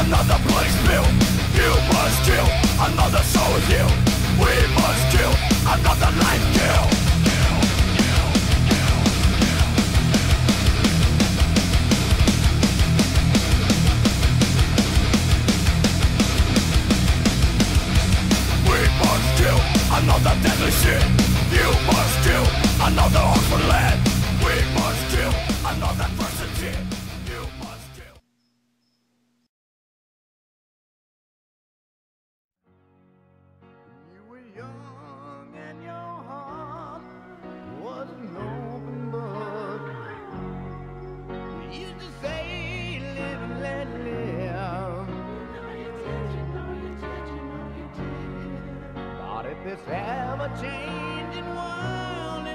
another bloody spill. You must kill another soul with you. We must kill another life kill. We must kill another deadly shit. You must kill another orphan lad. We must kill another person shit. You must kill. You were young and your heart was an open book. You used to say, live and let live. But if this ever-changing world